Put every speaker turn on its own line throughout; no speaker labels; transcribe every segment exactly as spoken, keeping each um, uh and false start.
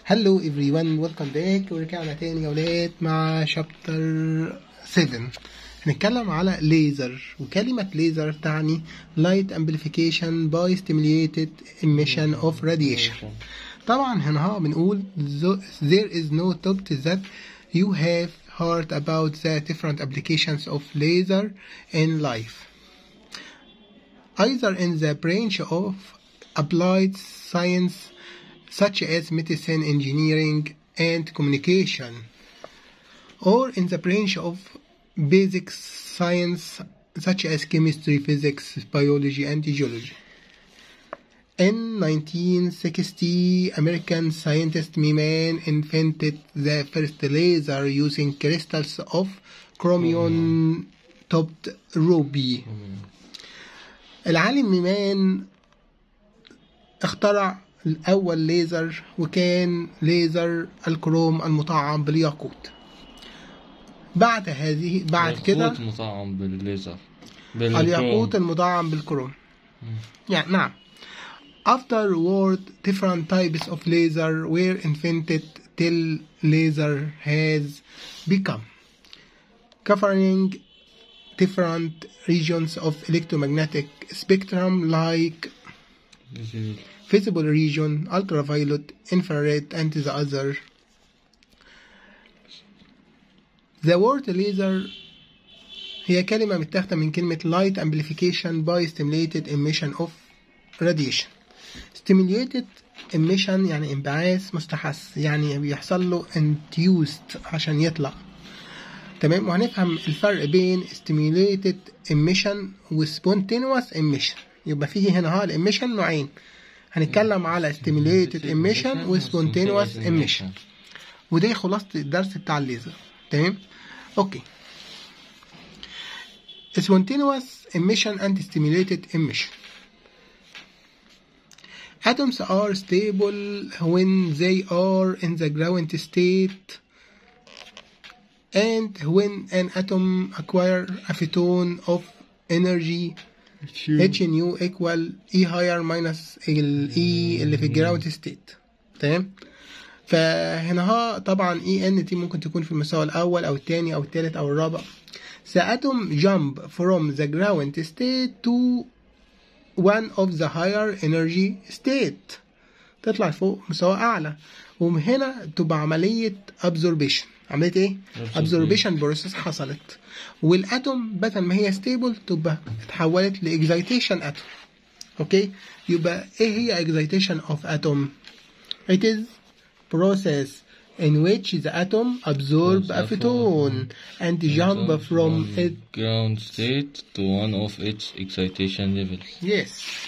Hello everyone, welcome back. ورجعنا تاني يا ولاد مع شابتر سبعة. هنتكلم على ليزر، وكلمة ليزر تعني light amplification by stimulated emission of radiation. طبعا هنا بنقول there is no doubt that you have heard about the different applications of laser in life, either in the branch of applied science such as medicine, engineering, and communication, or in the branch of basic science such as chemistry, physics, biology, and geology. In nineteen sixty, American scientist Miemann invented the first laser using crystals of chromium-topped ruby. العالم ميمان اخترع الأول ليزر، وكان ليزر الكروم المطعم بالياقوت. بعد هذه بعد كده
الياقوت مطعم بالليزر
الياقوت المطعم بالكروم. يعني نعم. Afterward, different types of laser were invented till laser has become, covering different regions of electromagnetic spectrum like visible region, ultraviolet, infrared, and the other. The word laser هي كلمة متاخدة من كلمة light amplification by stimulated emission of radiation. stimulated emission يعني انبعاث مستحث، يعني بيحصل له induced عشان يطلع. تمام. وهنفهم الفرق بين stimulated emission و spontaneous emission. يبقى فيه هنا ها الاميشن نوعين، هنتكلم على stimulated emission و spontaneous emission، ودي خلاصة الدرس بتاع الليزر. تمام. اوكي. spontaneous emission and stimulated emission. Atoms are stable when they are in the ground state, and when an atom acquires a photon of energy H nu equal E higher minus ال E اللي في الجراوند ستيت. تمام. فهنا ها طبعا E N دي ممكن تكون في المستوى الأول أو الثاني أو الثالث أو الرابع. The atom jump from the ground state to one of the higher energy state، تطلع فوق مستوى أعلى، وهنا تبقى عملية absorption. عملية إيه؟ absorption process حصلت، والاتوم بدل ما هي ستيبل تبقى اتحولت لاكزايتيشن اتوم. اوكي. يبقى ايه هي excitation of atom؟ It is process in which the atom absorb a photon and jump from its
ground state to one of its excitation levels.
Yes.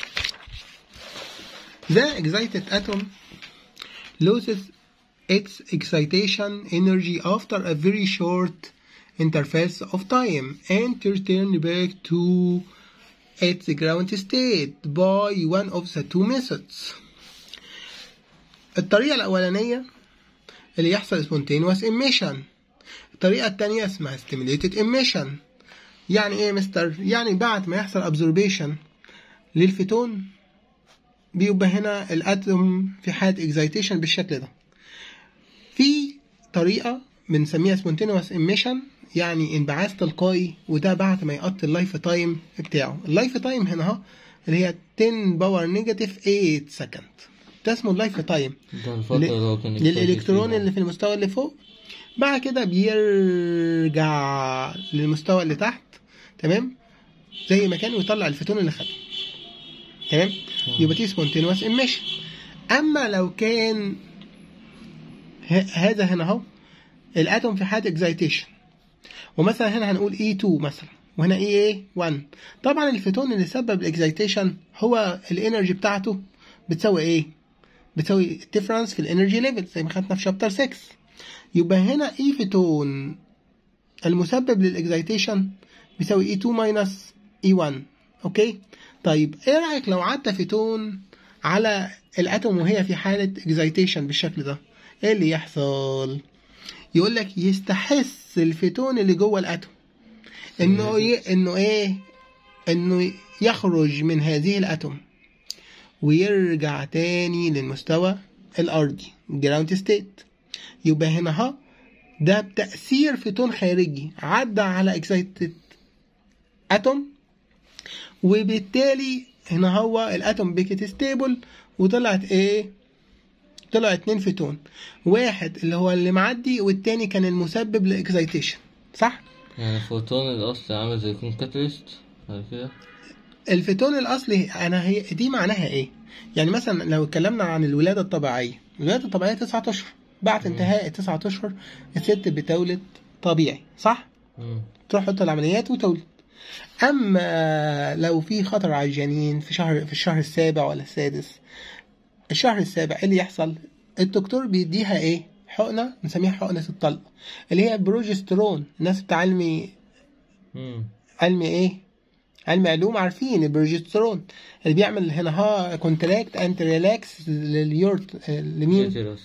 The excited atom loses its excitation energy after a very short intervals of time and return back to its ground state by one of the two methods. الطريقة الأولانية اللي يحصل spontaneous emission، الطريقة الثانية اسمها stimulated emission. يعني ايه مستر؟ يعني بعد ما يحصل absorption للفوتون بيبقى هنا الاتوم في حالة excitation بالشكل ده. في طريقة بنسميها spontaneous emission، يعني انبعاث تلقائي، وده بعد ما يقضي اللايف تايم بتاعه. اللايف تايم هنا اهو اللي هي عشرة باور نيجاتيف ثمانية سكند، ده اسمه اللايف تايم للالكترون اللي في المستوى اللي فوق. بعد كده بيرجع للمستوى اللي تحت، تمام، زي ما كان، ويطلع الفوتون اللي خده. تمام. يبقى دي spontaneous emission. اما لو كان هذا هنا اهو الاتوم في حالة اكزايتيشن، ومثلا هنا هنقول إي تو مثلا، وهنا إي واحد، طبعا الفوتون اللي سبب الاكزايتيشن هو الانرجي بتاعته بتساوي ايه؟ بتساوي الديفرنس في الانرجي ليفل زي ما خدنا في شابتر ستة. يبقى هنا اي فوتون المسبب للاكزايتيشن بيساوي إي تو ماينس إي واحد. اوكي. طيب ايه رايك لو عدى فوتون على الاتوم وهي في حالة اكزايتيشن بالشكل ده؟ ايه اللي يحصل؟ يقول لك يستحث الفوتون اللي جوه الاتوم انه ي... انه ايه انه يخرج من هذه الاتوم ويرجع تاني للمستوى الارضي جراوند ستيت. يبقى هنا ها ده بتأثير فوتون خارجي عدى على اكسايتد اتوم، وبالتالي هنا هو الاتوم بيكت ستيبل وطلعت ايه؟ طلع اتنين فوتون، واحد اللي هو اللي معدي والتاني كان المسبب لاكسايتيشن، صح؟
يعني الفوتون الأصلي عامل زي يكون كاتاليست بعد كده.
الفوتون الاصلي انا هي دي معناها ايه؟ يعني مثلا لو اتكلمنا عن الولاده الطبيعيه، الولاده الطبيعيه تسعة اشهر، بعد انتهاء التسعة اشهر الست بتولد طبيعي، صح؟
مم.
تروح تحط العمليات وتولد. اما لو في خطر على الجنين في شهر في الشهر السابع ولا السادس، الشهر السابع ايه اللي يحصل؟ الدكتور بيديها ايه؟ حقنه نسميها حقنه الطلق اللي هي بروجسترون. الناس بتاع علمي
مم.
علمي ايه؟ علم علوم عارفين البروجسترون اللي بيعمل هنا ها كونتراكت اند ريلاكس لليورت لمين؟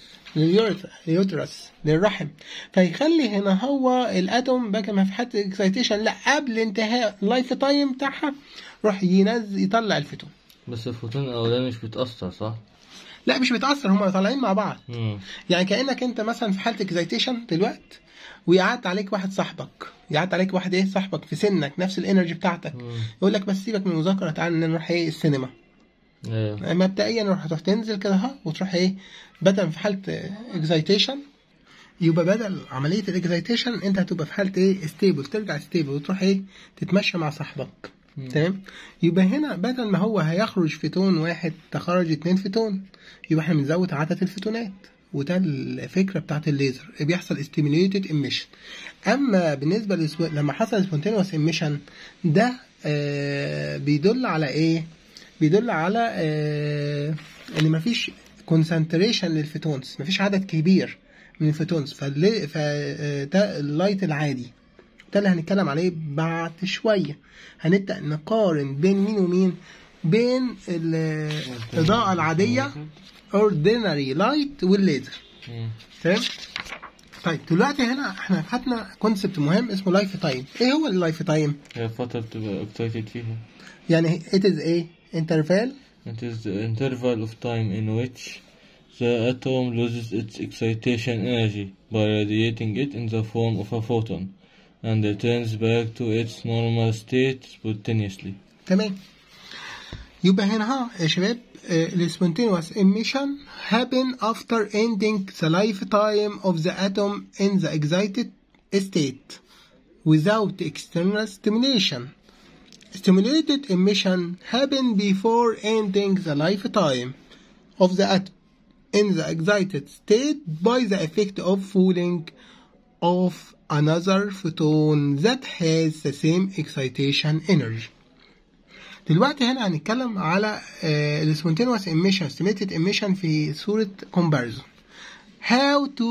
لليوترس للرحم، فيخلي هنا هو الاتوم بقى ما في حتى اكسايتيشن، لا قبل انتهاء اللايف تايم بتاعها روح ينزل يطلع الفوتون.
بس الفوتون الأولاني مش بيتأثر صح؟
لا مش بيتأثر، هما طالعين مع بعض.
مم.
يعني كأنك انت مثلا في حالة اكسايتيشن دلوقتي ويعدي عليك واحد صاحبك، يعدي عليك واحد ايه صاحبك في سنك نفس الانرجي بتاعتك،
مم.
يقول لك بس سيبك من المذاكره تعالى نروح ايه السينما.
ايوه.
مبدئيا روح تروح تنزل كده ها وتروح ايه، بدل في حاله اكسايتيشن يبقى بدل عمليه الاكسايتيشن انت هتبقى في حاله ايه ستيبل، ترجع ستيبل وتروح ايه تتمشى مع صاحبك. تمام. يبقى هنا بدل ما هو هيخرج فوتون واحد تخرج اتنين فوتون، يبقى احنا بنزود عدد الفوتونات، وده الفكره بتاعت الليزر بيحصل stimulated emission. اما بالنسبه لسو... لما حصل spontaneous emission ده آه بيدل على ايه؟ بيدل على آه ان مفيش concentration للفوتونز، مفيش عدد كبير من الفوتونز، فاللي... فده اللايت العادي ده اللي هنتكلم عليه بعد شويه. هنبدا نقارن بين مين ومين؟ بين الاضاءه العاديه ordinary light والليزر. تمام. طيب دلوقتي هنا احنا خدنا كونسبت مهم اسمه لايف تايم. ايه هو اللايف تايم؟
هي فترة بتبقى excited فيها.
يعني it is ايه؟ interval.
It is the interval of time in which the atom loses its excitation energy by radiating it in the form of a photon and returns back to its normal state spontaneously.
تمام. يبقى هنا ها يا شباب the spontaneous emission happen after ending the lifetime of the atom in the excited state without external stimulation. Stimulated emission happen before ending the lifetime of the atom in the excited state by the effect of falling of another photon that has the same excitation energy. دلوقتي هنا هنتكلم على ال spontaneous emission stimulated emission في صورة comparison. How to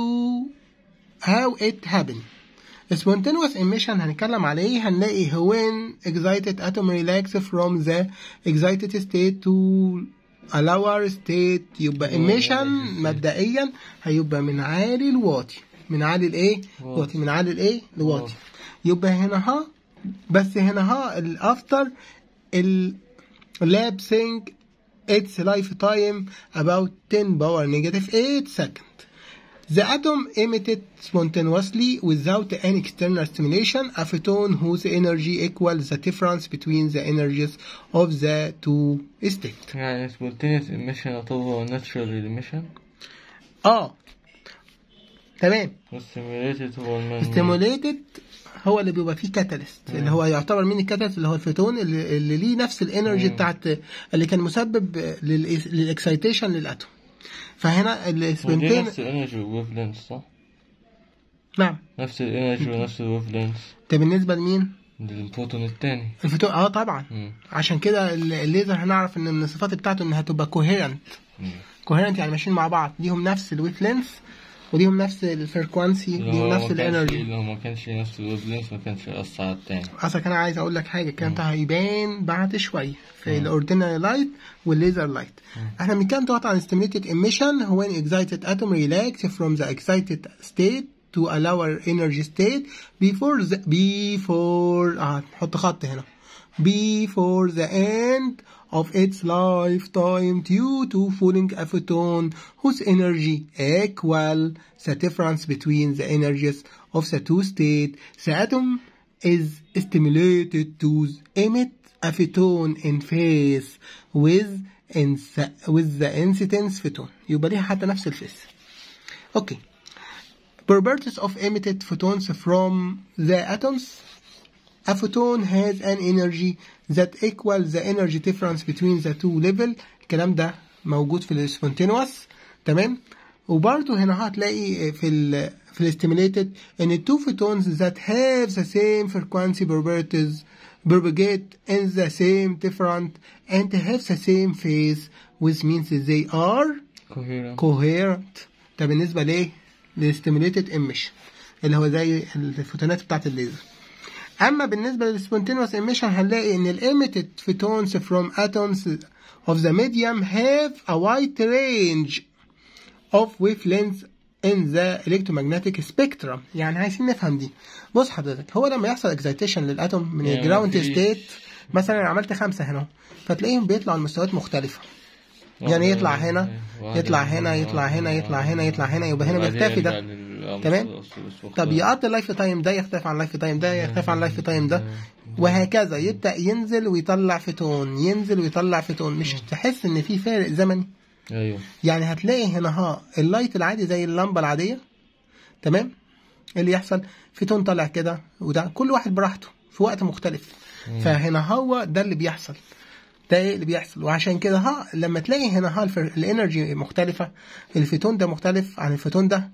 how it happen. spontaneous emission هنتكلم عليه هنلاقي when excited atom relax from the excited state to a lower state. يبقى emission مبدئيا هيبقى من عالي لواطي، من عالي لايه؟ واطي، من عالي لايه؟ لواطي. يبقى هنا ها بس هنا ها الافتر ال lapsing its lifetime about ten power negative eight seconds. The atom emitted spontaneously without any external stimulation a photon whose energy equals the difference between the energies of the two states.
يعني spontaneous emission هو natural emission.
اه تمام.
stimulated هو المن...
stimulated هو اللي بيبقى فيه كاتاليست، اللي هو يعتبر مين الكاتاليست؟ اللي هو الفوتون اللي, اللي ليه نفس الانرجي بتاعت اللي كان مسبب للاكسايتيشن للاتوم. فهنا
السبنتين نفس الانرجي وويف لينث صح؟
نعم
نفس الانرجي ونفس الويف لينث.
ده بالنسبه لمين؟
للفوتون الثاني.
الفوتون اه طبعا. مم. عشان كده الليزر هنعرف ان من الصفات بتاعته انها تبقى كوهيرنت. كوهيرنت يعني ماشيين مع بعض، ليهم نفس الويف لينث وليهم نفس الفريكوانسي وليهم نفس الانرجي.
لو ما كانش نفس الويف لينث ما كانش يأثر على التاني.
اصلا انا عايز اقول لك حاجه كانت هيبان بعد شويه في الاوردينري لايت والليزر لايت. احنا بنتكلم طبعا عن stimulated emission when excited atom relax from the excited state to a lower energy state before the before اه نحط خط هنا before the end of its lifetime due to falling a photon whose energy equal the difference between the energies of the two states. The atom is stimulated to emit a photon in phase with with the incidence photon. يبقى ليها حتى نفس الفيس. Okay. Properties of emitted photons from the atoms. A photon has an energy that equals the energy difference between the two level. الكلام ده موجود في السبونتينوس. تمام. وبرضه هنا هتلاقي في ال في الستيميليتد ان two photons that have the same frequency properties propagate in the same different and have the same phase, which means they are
coherent.
coherent. ده بالنسبة ليه؟ للستيميليتد emission اللي هو زي الفوتونات بتاعت الليزر. أما بالنسبة للسبونتينوس emission هنلاقي إن ال emitted photons from atoms of the medium have a wide range of wavelengths in the electromagnetic spectrum. يعني عايزين نفهم دي. بص حضرتك، هو لما يحصل excitation للأتوم من
يعني
الجراوند
مفيش-
ستيت، مثلا عملت خمسة هنا فتلاقيهم بيطلعوا لمستويات مختلفة. يعني يطلع هنا يطلع هنا يطلع هنا يطلع هنا يطلع هنا يبقى هنا بيختفي ده. تمام. طب يقضي اللايف تايم ده يختفي عن اللايف تايم ده يختفي عن اللايف تايم ده، وهكذا يبدأ ينزل ويطلع فوتون ينزل ويطلع فوتون. مش تحس ان في فارق زمني؟
ايوه.
يعني هتلاقي هنا ها اللايت العادي زي اللمبة العادية. تمام. اللي يحصل فوتون طالع كده وده كل واحد براحته في وقت مختلف. فهنا هو ده اللي بيحصل، ده ايه اللي بيحصل. وعشان كده ها لما تلاقي هنا ها الانرجي مختلفة، الفوتون ده مختلف عن الفوتون ده،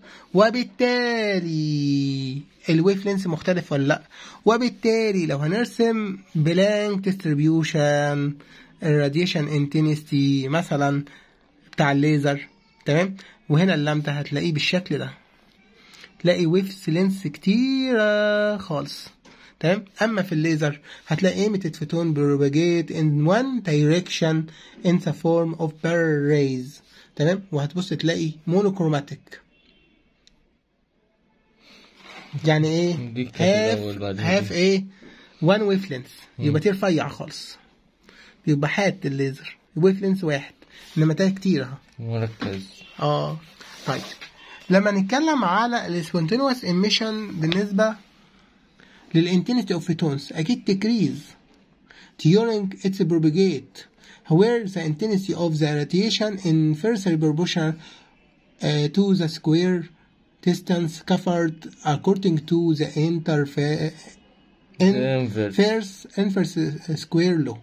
وبالتالي الويف لينس مختلف ولا لا. وبالتالي لو هنرسم بلانك ديستريبيوشن الراديشن انتنسيتي مثلا بتاع الليزر، تمام، وهنا اللامدا هتلاقيه بالشكل ده، تلاقي ويفز لينس كتيرة خالص. تمام. اما في الليزر هتلاقي emitted photon propagate in one direction in the form of barrel rays. تمام. وهتبص تلاقي monochromatic. يعني ايه؟
دي كانت الأول
half
بعدين
half
دي.
ايه one wavelength، يبقى تي رفيع خالص، يبقى حاد الليزر ويف لينس واحد، انما ده كتير اهو.
مركز.
اه طيب لما نتكلم على السبونتينوس emission بالنسبة للintensity of photons أكيد decrease during its propagate where the intensity of the radiation inversely proportional uh, to the square distance covered according to the interface inverse inverse square law.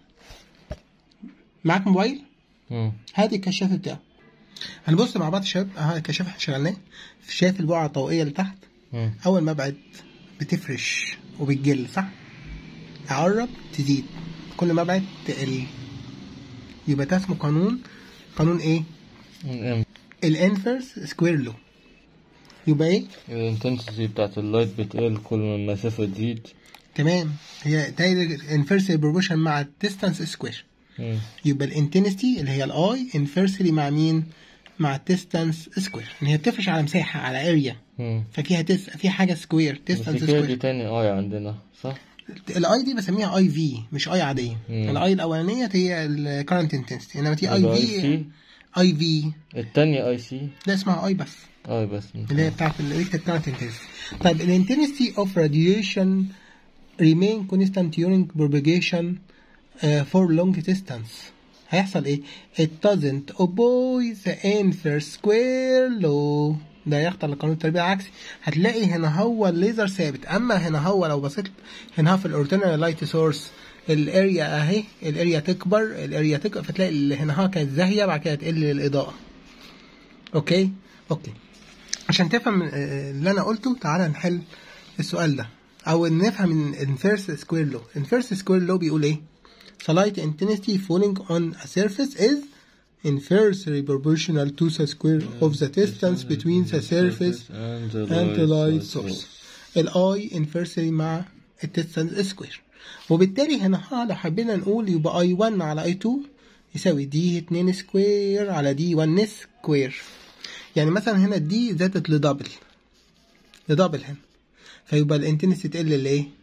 معاك موبايل؟
مم.
هادي الكشاف بتاعه. هنبص مع بعض يا شباب. اهو الكشاف احنا شغلناه، شايف البقعة الضوئية اللي تحت؟
مم.
أول ما ابعد بتفرش وبتجل، صح؟ أقرب تزيد، كل ما ابعد تقل. يبقى ده اسمه قانون قانون ايه؟
الام
الانفرس سكوير لو. يبقى ايه؟
الانتنسيتي بتاعت اللايت بتقل كل ما المسافة تزيد.
تمام. هي دايركت انفرسلي بروبورشن مع الديستانس سكوير.
مم.
يبقى الانتنسيتي اللي هي الاي انفرسلي مع مين؟ مع الديستانس سكوير. ان هي بتفرش على مساحة، على اريا،
مم.
ففيها تس... في حاجة سكوير،
بس
ديستانس
كده دي
سكوير.
تاني اي عندنا صح؟
الاي دي بسميها اي في، مش اي عاديه. الاي الاولانيه هي الكرنت انتنسيتي، انما تي اي في اي في
التانية اي سي
ده اسمها اي بس،
اي بس
اللي هي بتاعت الالكتريك كرنت انتنسيتي. طيب الانتنسيتي اوف راديشن remain constant during propagation uh, for long distance. هيحصل ايه؟ it doesn't obey the inverse square law. ده يخضع لقانون التربيع العكسي. هتلاقي هنا هو الليزر ثابت، اما هنا هو لو بصيت هنا في الاوردينري لايت سورس الاريا اهي، الاريا تكبر الاريا تكبر فتلاقي هنا ها كانت زاهيه بعد كده تقل الاضاءه. اوكي اوكي عشان تفهم اللي انا قلته تعالى نحل السؤال ده او نفهم الانفيرس سكوير لو. الانفيرس سكوير لو بيقول ايه؟ The light intensity falling on a surface is inversely proportional to the square of the distance between the surface and the light source. ال I inversely مع ال distance square. وبالتالي هنا ها لو حبينا نقول يبقى I one على I two يساوي دي اتنين سكوير على دي واحد سكوير. يعني مثلا هنا دي زادت لدبل لدبل هنا، فيبقى الانتنسيتي تقل لايه؟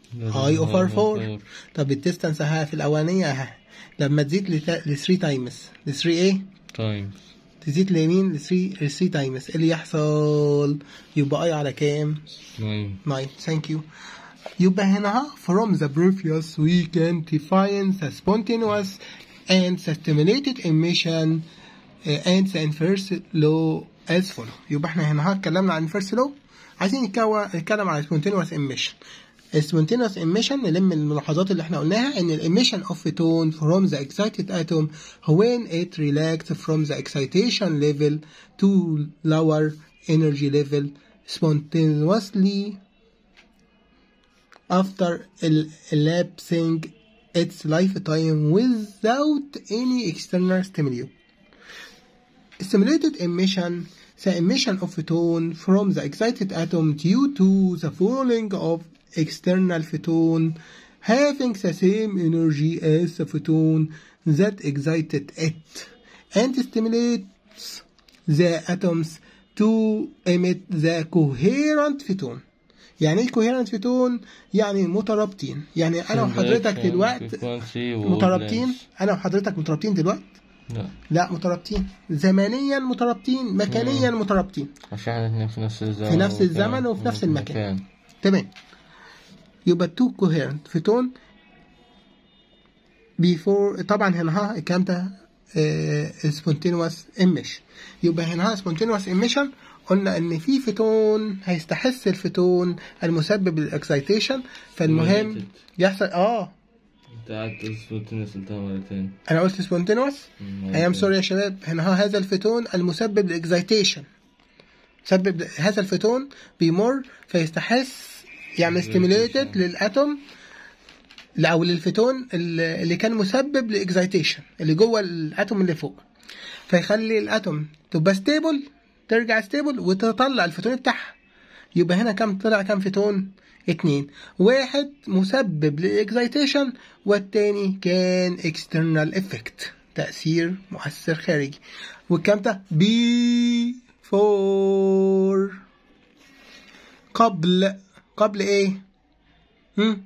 I over four. طب الديستانس اها في الاولانيه اها لما تزيد ل ثلاثة تايمز ل ثلاثة ايه
تايمز
تزيد ليمين ل ثلاثة ل ثلاثة تايمز اللي يحصل يبقى اي على كام؟
تسعة.
تسعة. ثانك يو. يبقى هنا from the previous we can define the spontaneous and the stimulated emission uh, and the inverse law as follow. يبقى احنا هنا اتكلمنا عن inverse law. عايزين نتكلم عن spontaneous emission. spontaneous emission نلم الملاحظات اللي احنا قلناها ان ال emission of photon from the excited atom when it relaxed from the excitation level to lower energy level spontaneously after elapsing its lifetime without any external stimuli. Stimulated emission, the emission of photon from the excited atom due to the falling of external photon having the same energy as the photon that excited it and stimulates the atoms to emit the coherent photon. يعني ايه coherent photon؟ يعني مترابطين. يعني انا وحضرتك دلوقتي مترابطين. انا وحضرتك مترابطين دلوقتي؟
لا
لا مترابطين زمنيا مترابطين مكانيا مترابطين
عشان احنا في نفس الزمن
في نفس الزمن وفي نفس المكان. تمام. يبقى two coherent photon before طبعا هنا ها الكلام ده spontaneous emission. يبقى هنا ها spontaneous emission قلنا ان في فوتون هيستحث الفوتون المسبب للاكسايتيشن فالمهم يحصل اه
انت قعدت سبونتينوس قلتها مرتين.
انا قلت سبونتينوس اي ام سوري يا شباب. هنا ها هذا الفوتون المسبب للاكسايتيشن سبب هذا الفوتون بيمر فيستحث يعني ستيميوليتد للاتوم او للفوتون اللي كان مسبب لاكسايتيشن اللي جوه الاتوم اللي فوق فيخلي الاتوم تبقى ستيبل ترجع ستيبل وتطلع الفوتون بتاعها. يبقى هنا كم طلع كم فوتون؟ اتنين. واحد مسبب للاكسايتيشن والتاني كان external effect تأثير مؤثر خارجي. والكم ده بي فور قبل قبل ايه؟ هم؟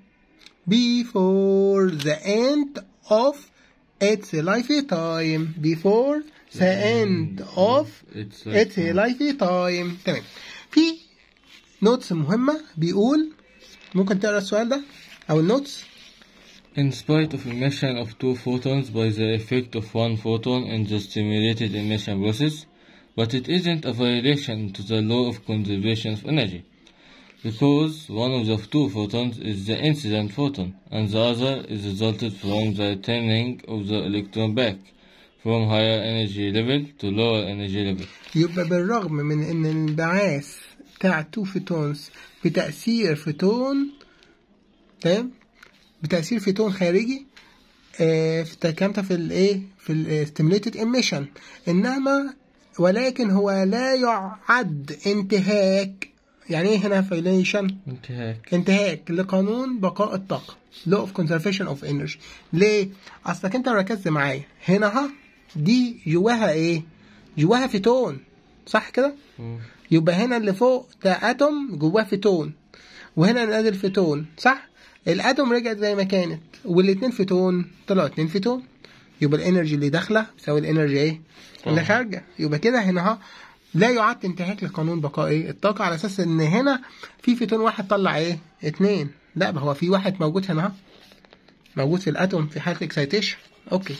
before the end of its lifetime before the end of its lifetime. تمام. في نوتس مهمة بيقول ممكن تقرأ السؤال ده أو النوتس.
In spite of emission of two photons by the effect of one photon in the stimulated emission process, but it isn't a violation to the law of conservation of energy, because one of the two photons is the incident photon and the other is resulted from the turning of the electron back from higher energy level to lower energy level.
يبقى بالرغم من ان الانبعاث بتاع تو فوتونز بتأثير فوتون تمام بتأثير فوتون خارجي آه في تكامته في الايه في الستيميوليتد ايميشن انما ولكن هو لا يعد انتهاك. يعني ايه هنا فايليشن؟
انتهاك
انتهاك لقانون بقاء الطاقة law of conservation of energy. ليه؟ اصلك انت ركزت معايا هنا ها دي جواها ايه؟ جواها فوتون صح كده؟ يبقى هنا اللي فوق ده اتوم جواه فوتون وهنا نازل فوتون صح؟ الاتوم رجعت زي ما كانت والاتنين فوتون طلعوا اتنين فوتون يبقى الانرجي اللي داخله بتساوي الانرجي ايه؟ اللي خارجه. يبقى كده هنا ها لا يعد انتهاك لقانون بقاء ايه الطاقه على اساس ان هنا في فوتون واحد طلع ايه؟ اتنين. لا هو في واحد موجود هنا ها موجود في الاتوم في حاله اكسايتيشن. اوكي.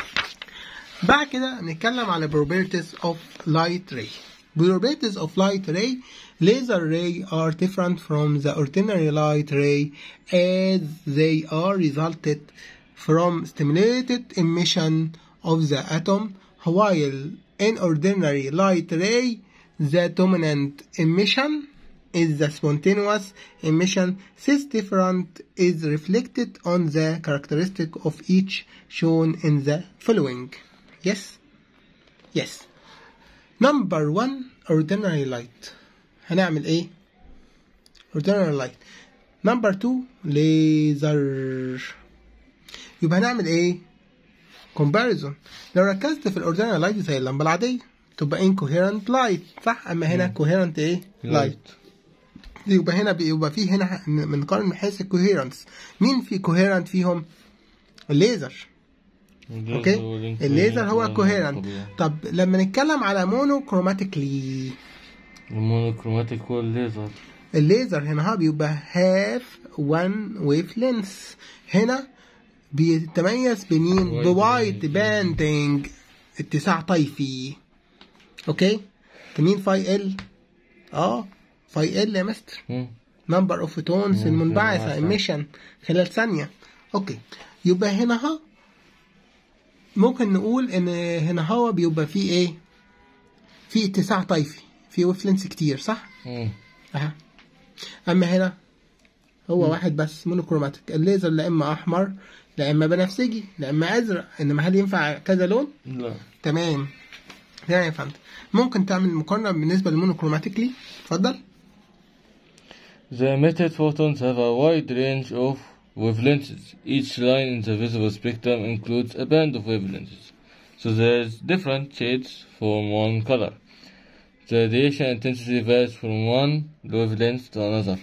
بعد كده نتكلم على properties of light ray. Properties of light ray. Laser ray are different from the ordinary light ray as they are resulted from stimulated emission of the atom, while in ordinary light ray the dominant emission is the spontaneous emission. This difference is reflected on the characteristic of each shown in the following. Yes? Yes. Number one, ordinary light. هنعمل ايه؟ ordinary light. Number two, laser. يبقى هنعمل ايه؟ comparison. لو ركزت في ordinary light زي اللمبة العادية تبقى incoherent light صح؟ اما هنا coherent ايه؟ light. يبقى هنا بيبقى فيه هنا بنقارن من حيث الكوهيرنس. مين في كوهيرنت فيهم؟ الليزر. اوكي، الليزر هو كوهيرنت. طب لما نتكلم على مونوكروماتيكلي،
المونوكروماتيك هو الليزر.
الليزر هنا بيبقى هاف وان ويف لينث. هنا بيتميز بمين؟ بوايت باندنج، اتساع طيفي. اوكي، مين فاي ال؟ اه فاي ال يا مستر، نمبر اوف فوتونز المنبعثة ايميشن خلال ثانية. اوكي، يبقى هنا ها ممكن نقول ان هنا هو بيبقى فيه ايه؟ في اتساع طيفي، في ويف لينث كتير، صح؟
امم
اها. اما هنا هو مم. واحد بس مونوكروماتيك. الليزر لا اما احمر لا اما بنفسجي لا اما ازرق. انما هل ينفع كذا لون؟
لا.
تمام، يعني فهمت. ممكن تعمل مقارنة بالنسبة للمونوكروماتيكلي؟ اتفضل.
The emitted photons have a wide range of wavelengths. Each line in the visible spectrum includes a band of wavelengths. So there's different shades from one color. The radiation intensity varies from one wavelength to another.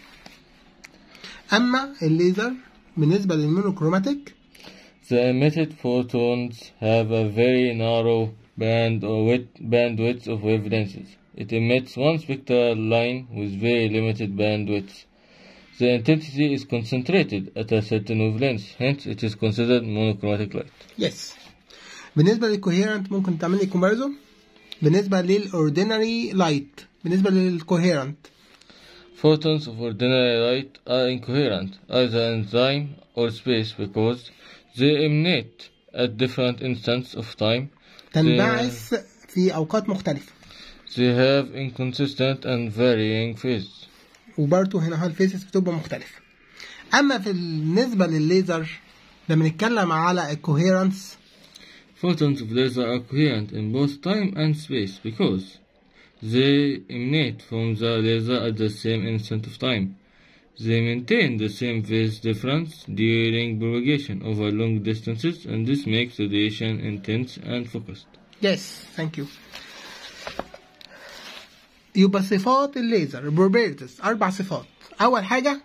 أما الليزر بالنسبة للمونوكروماتيك،
The emitted photons have a very narrow band or width, bandwidth of wavelengths. It emits one spectral line with very limited bandwidth. The intensity is concentrated at a certain wavelength, hence it is considered monochromatic light.
Yes. بالنسبة للكوهيرنت ممكن تعمل لي كومباريزون؟ بالنسبة للأوردينري لايت، بالنسبة للكوهيرنت.
Photons of ordinary light are incoherent, either in time or space, because they emanate at different instants of time.
تنبعث في أوقات مختلفة.
They have inconsistent and varying phases.
وبرضه هنا الفيزز بتبقى مختلفة. أما في بالنسبة للليزر لما نتكلم على الكوهيرنس،
Photons of laser are coherent in both time and space because they emanate from the laser at the same instant of time. They maintain the same phase difference during propagation over long distances, and this makes radiation intense and focused.
Yes, thank you. يبقى صفات الليزر properties أربع صفات. أول حاجة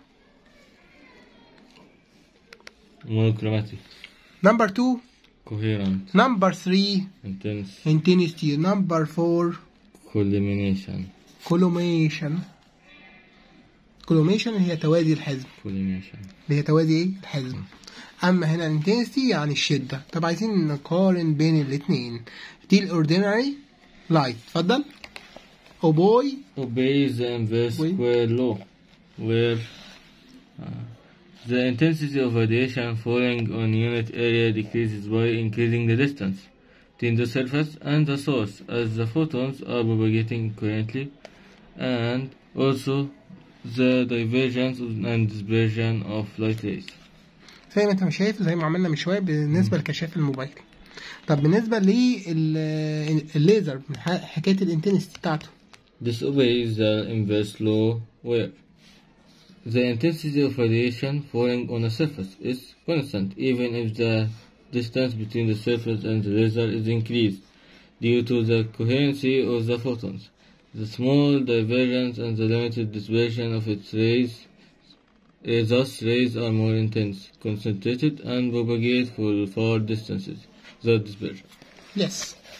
monochromatic.
Number two
coherent.
Number three
intense.
intensity. Number four
collimation.
collimation. collimation هي توازي الحزم.
collimation
هي توازي ايه؟ الحزم. اما هنا الانتنسيتي يعني الشدة. طب عايزين نقارن بين الاثنين. دي الاوردينري لايت. اتفضل. obey
obeys the inverse square law where uh, the intensity of radiation falling on unit area decreases by increasing the distance between the surface and the source as the photons are propagating currently, and also the divergence and dispersion of light rays.
زي ما انت مش شايف، زي ما عملنا من شويه بالنسبه لكشاف الموبايل. طب بالنسبه للليزر حكايه الانتنسيتي بتاعته.
This obeys the inverse law where the intensity of radiation falling on a surface is constant even if the distance between the surface and the laser is increased due to the coherency of the photons. The small divergence and the limited dispersion of its rays, thus rays are more intense, concentrated, and propagate for far distances without dispersion.
Yes.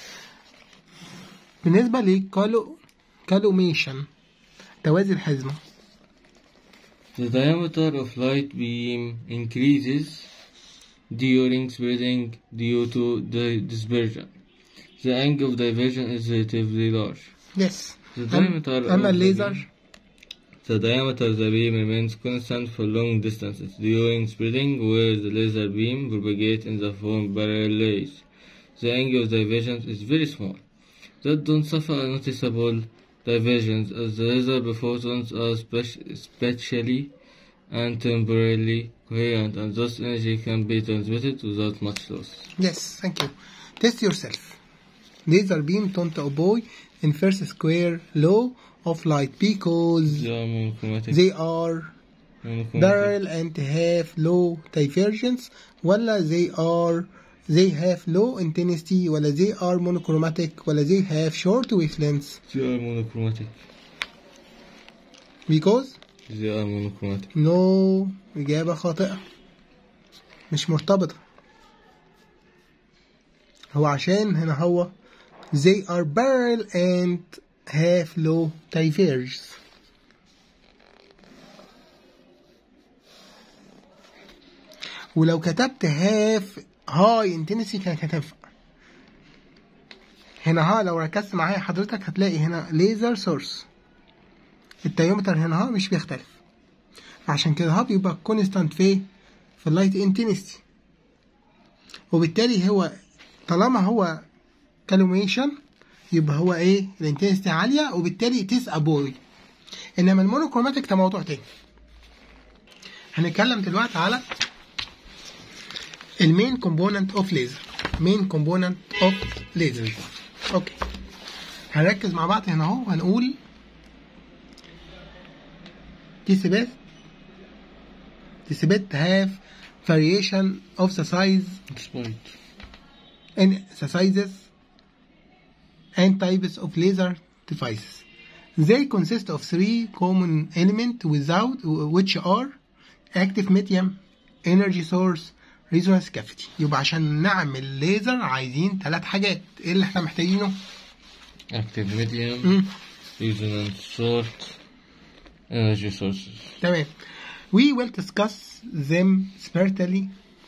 بالنسبة لكالو كالوميشن توازي الحزمة.
The diameter of light beam increases during spreading due to the dispersion. The angle of diversion is relatively large.
Yes.
The diameter
أما
of
الليزر
the diameter of the beam remains constant for long distances during spreading, where the laser beam propagates in the form of parallel rays. The angle of diversion is very small. That don't suffer noticeable divergence as the laser photons are spatially and temporally coherent, and thus energy can be transmitted without much loss.
Yes, thank you. Test yourself. Laser beam don't obey inverse square law of light because
They are monochromatic.
they are
Monochromatic.
parallel and have low divergence, ولا they are they have low intensity, ولا they are monochromatic, ولا they have short wavelengths.
They are monochromatic.
Because
they are monochromatic.
نو no. إجابة خاطئة، مش مرتبطة. هو عشان هنا هو they are parallel and have low divergence. ولو كتبت have high intensity كانت هتنفع. هنا ها لو ركزت معايا حضرتك هتلاقي هنا laser source، التيومتر هنا ها مش بيختلف، عشان كده ها بيبقى constant في في اللايت intensity، وبالتالي هو طالما هو كالوميشن يبقى هو ايه الانتنسيتي عاليه، وبالتالي تس ابوي. انما المونوكروماتيك ده موضوع تاني. هنتكلم دلوقتي على المين كومبوننت اوف ليزر. مين كومبوننت اوف ليزر. اوكي، هنركز مع بعض هنا اهو وهنقول تثبت تثبت have variation of the size in the sizes and types of laser devices. They consist of three common elements without which are active medium, energy source, resonance cavity. يبقى عشان نعمل ليزر عايزين ثلاث حاجات. ايه اللي احنا محتاجينه؟
active medium, م. resonance source, energy sources.
تمام. We will discuss them separately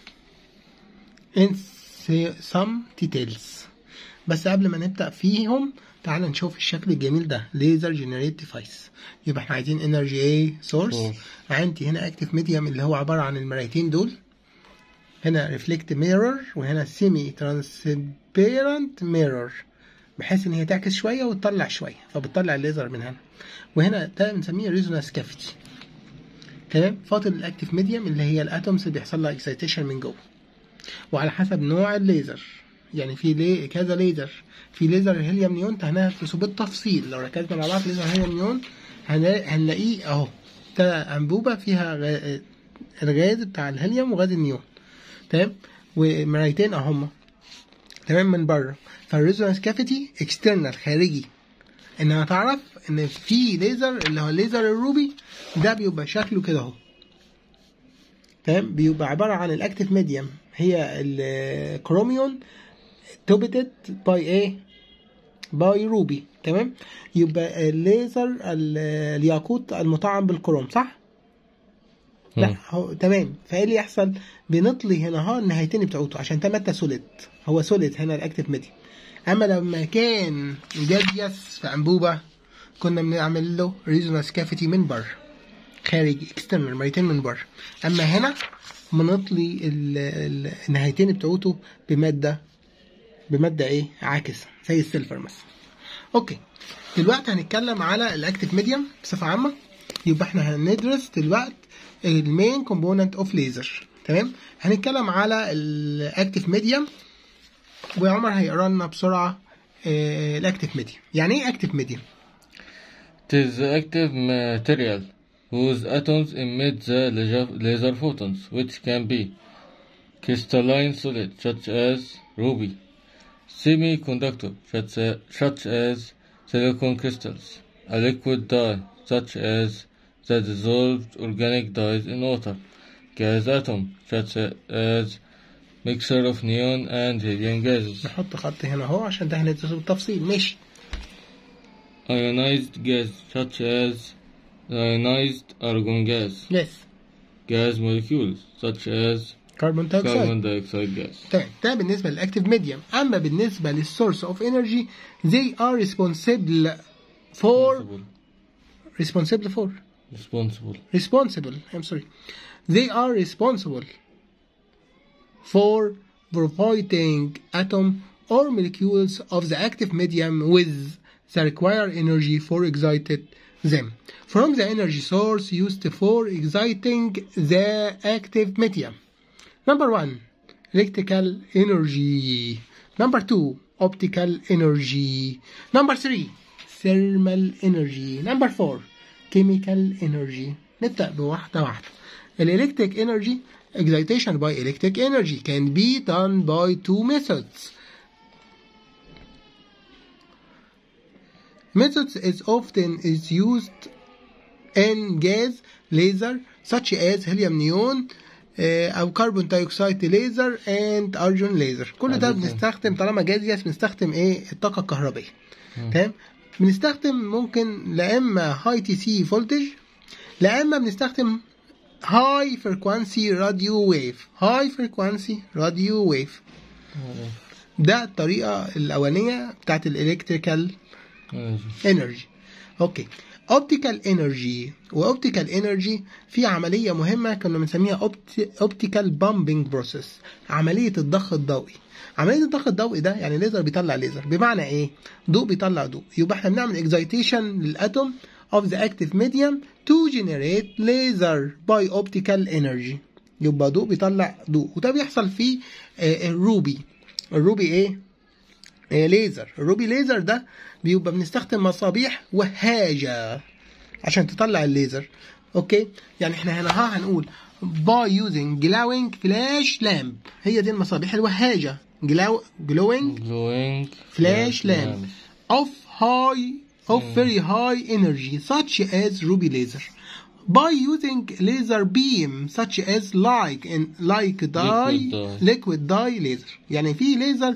in some details. بس قبل ما نبدأ فيهم تعال نشوف الشكل الجميل ده. laser generate device. يبقى احنا عايزين energy ايه source. عندي هنا active medium اللي هو عبارة عن المرايتين دول. هنا reflect mirror وهنا semi transparent mirror، بحيث ان هي تعكس شوية وتطلع شوية، فبتطلع الليزر من هنا. وهنا ده بنسميه resonance cavity. تمام. فاضل الاكتيف ميديم اللي هي الاتومز اللي بيحصل لها اكسايتيشن من جوه، وعلى حسب نوع الليزر. يعني في لي كذا ليزر. في ليزر الهيليوم نيون هندرسه بالتفصيل، لو ركزنا مع بعض ليزر الهيليوم نيون هنلاقيه اهو ده انبوبه فيها الغاز بتاع الهيليوم وغاز النيون. تمام. ومرايتين اهما تمام من بره. فالريزونانس كافيتي اكسترنال خارجي. انها تعرف ان في ليزر اللي هو الليزر الروبي ده بيبقى شكله كده اهو. تمام. بيبقى عباره عن الاكتيف ميديم هي الكروميون توبيتد باي ايه باي روبي. تمام. يبقى الليزر الياقوت المطعم بالكروم، صح؟ لا هو تمام. فايه اللي يحصل؟ بنطلي هنا ها النهايتين بتوعته عشان ده ماده سوليد. هو سوليد هنا الاكتيف ميديم. اما لما كان جاديوس في انبوبه كنا بنعمل له ريزونانس كافيتي من بره خارجي اكسترنال، مرتين من بره. اما هنا بنطلي النهايتين بتوعته بماده بماده ايه عاكسه زي السيلفر مثلا. اوكي، دلوقتي هنتكلم على الاكتيف ميديم بصفه عامه. يبقى احنا هندرس دلوقتي المين كومبوننت اوف ليزر. تمام. هنتكلم على الاكتيف ميديم وعمر هيقرا لنا بسرعه الاكتيف ميديم. يعني ايه اكتيف ميديم؟
It is the active material whose atoms emit the laser photons, which can be crystalline solid such as ruby, semiconductor such as silicon crystals, a liquid dye such as the dissolved organic dyes in water, gas atom such as mixture of neon and helium gases.
نحط خط هنا اهو عشان ده هندرسه بالتفصيل. ماشي.
Ionized gas such as ionized argon gas.
Yes.
Gas molecules such as
carbon dioxide.
carbon dioxide gas.
تمام. ده بالنسبة للأكتيف ميديم. أما بالنسبة للسورس of energy they are responsible for responsible for
responsible
responsible I'm sorry they are responsible for providing atom or molecules of the active medium with the required energy for excited them from the energy source used for exciting the active medium. Number one, electrical energy. Number two, optical energy. Number three, thermal energy. Number four, chemical energy. نبدأ بواحدة واحدة. Electric energy, excitation by electric energy can be done by two methods. Methods is often is used in gas laser such as helium neon او كربون دايوكسيد ليزر and argon ليزر. كل ده بنستخدم طالما جازيوس بنستخدم ايه الطاقه الكهربائيه. تمام. بنستخدم ممكن لا اما هاي تي سي فولتج لا اما بنستخدم هاي فريكوانسي راديو ويف. هاي فريكوانسي راديو ويف ده الطريقه الاولانيه بتاعت الالكتريكال انرجي. اوكي. اوبتيكال انرجي واوبتيكال انرجي في عمليه مهمه كنا بنسميها اوبتيكال بامبنج بروسيس، عمليه الضخ الضوئي. عمليه الضخ الضوئي ده يعني ليزر بيطلع ليزر، بمعنى ايه؟ ضوء بيطلع ضوء. يبقى احنا بنعمل اكزايتيشن للاتوم of the active medium to generate laser by optical energy. يبقى ضوء بيطلع ضوء، وده بيحصل في الروبي. الروبي ايه؟ إيه ليزر. الروبي ليزر ده بيبقى بنستخدم مصابيح وهاجة عشان تطلع الليزر. اوكي. يعني احنا هنا ها هنقول by using glowing flash lamp. هي دي المصابيح الوهاجة. glow glowing
glowing
flash lamp of high of very high energy such as ruby laser. By using laser beam such as like in like dye liquid dye laser. يعني في ليزر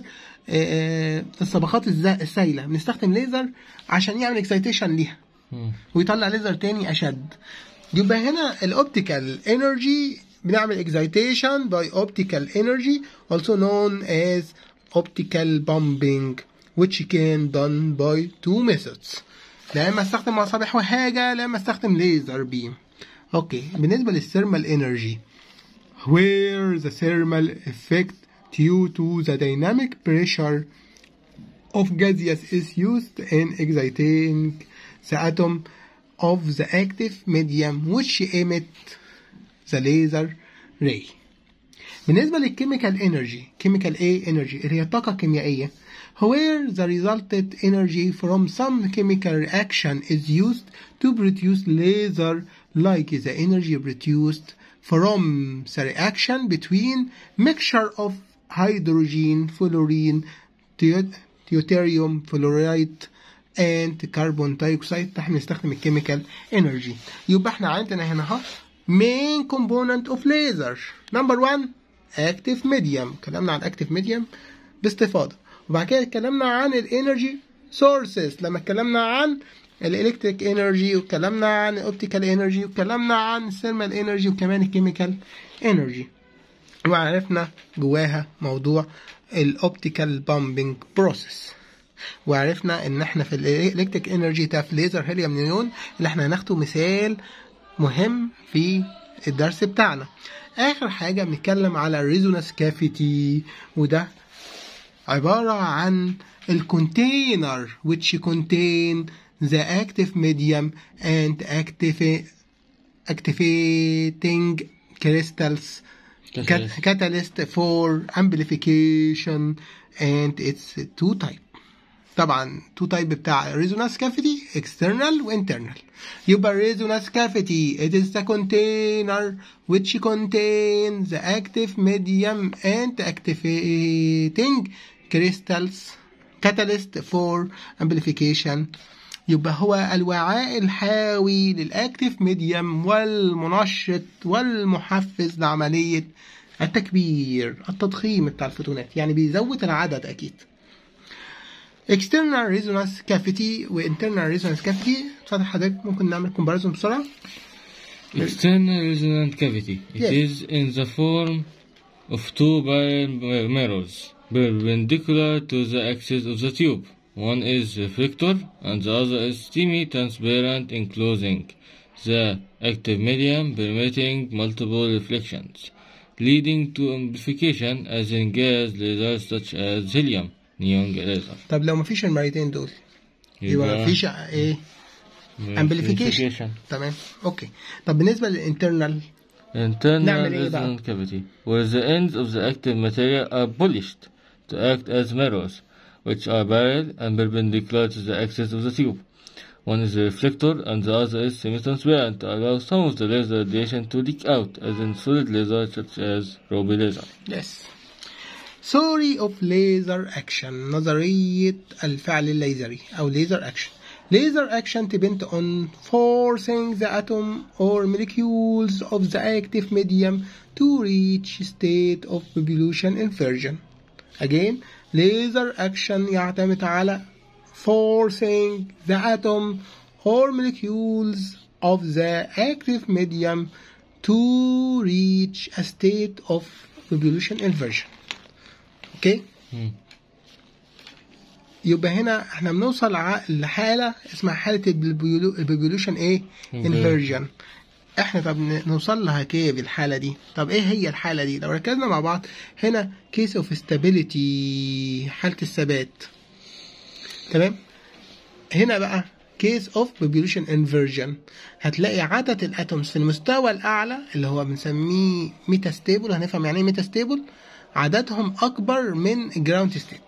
الصبغات السائلة بنستخدم ليزر عشان يعمل اكسايتيشن ليها ويطلع ليزر تاني اشد. يبقى هنا الاوبتيكال انرجي بنعمل اكسايتيشن باي اوبتيكال انرجي also known as optical pumping which can done by two methods. لا اما استخدم مصابيح وهاجة لا اما استخدم ليزر بيم. اوكي. بالنسبة للثيرمال انرجي where the thermal effect due to the dynamic pressure of gaseous is used in exciting the atom of the active medium which emit the laser ray. بالنسبة للchemical energy chemical A energy اللي هي الطاقة الكيميائية where the resulted energy from some chemical reaction is used to produce laser like the energy produced from the reaction between mixture of hydrogen, fluorine, deuterium, fluoride and carbon dioxide. احنا نستخدم الكيميكال انرجي. يبقى احنا عندنا هنا ها main component of laser. number one active medium. اتكلمنا عن active medium باستفاضة. وبعد كده اتكلمنا عن الانرجي sources لما اتكلمنا عن الالكتريك انرجي واتكلمنا عن الاوبتيكال انرجي واتكلمنا عن الثيرمال انرجي وكمان الكيميكال انرجي. وعرفنا جواها موضوع الاوبتيكال بامبنج بروسيس. وعرفنا ان احنا في الالكتريك انرجي ده في ليزر هيليوم نيون اللي احنا هناخده مثال مهم في الدرس بتاعنا. اخر حاجه بنتكلم على الريزونانس كافيتي وده عباره عن الكونتينر which contain the active medium and active activating crystals catalyst. catalyst for amplification and it's two type. طبعا two type بتاع resonance cavity external و internal. يبقى resonance cavity it is the container which contains the active medium and activating crystals catalyst for amplification. يبقى هو الوعاء الحاوي للأكتيف ميديم والمنشط والمحفز لعملية التكبير التضخيم بتاع الفوتونات. يعني بيزود العدد أكيد. external resonance cavity و internal resonance cavity. اتفضل حضرتك ممكن نعمل comparison بسرعة.
external resonance cavity it yes. is in the form of two parallel mirrors perpendicular to the axis of the tube. One is reflector and the other is semi-transparent enclosing the active medium permitting multiple reflections leading to amplification as in gas lasers such as helium neon laser.
طب لو مفيش المرتين دول يبقى مفيش ايه amplification. تمام. اوكي. طب بالنسبة للinternal
internal resonance cavity where the ends of the active material are polished to act as mirrors which are parallel and perpendicular to the axis of the tube. One is a reflector and the other is semi-transparent to allow some of the laser radiation to leak out as in solid laser such as Rabi laser.
Yes. Theory of laser action. نظرية الفعل الليزري أو laser action. Laser action depends on forcing the atom or molecules of the active medium to reach state of revolution inversion. Again, laser action يعتمد على forcing the atom or molecules of the active medium to reach a state of revolution inversion. اوكي؟ okay? يبقى هنا احنا بنوصل لحالة اسمها حالة البيبولوشن ايه؟ انفيرجن. احنا طب نوصل لها كيف بالحالة دي؟ طب ايه هي الحالة دي؟ لو ركزنا مع بعض هنا كيس اوف ستابيليتي، حالة الثبات. تمام؟ هنا بقى كيس اوف بيبولوشن انفيرجن، هتلاقي عدد الاتومز في المستوى الاعلى اللي هو بنسميه ميتا ستيبل. هنفهم يعني ايه ميتا ستيبل؟ عددهم اكبر من الجراوند ستيت.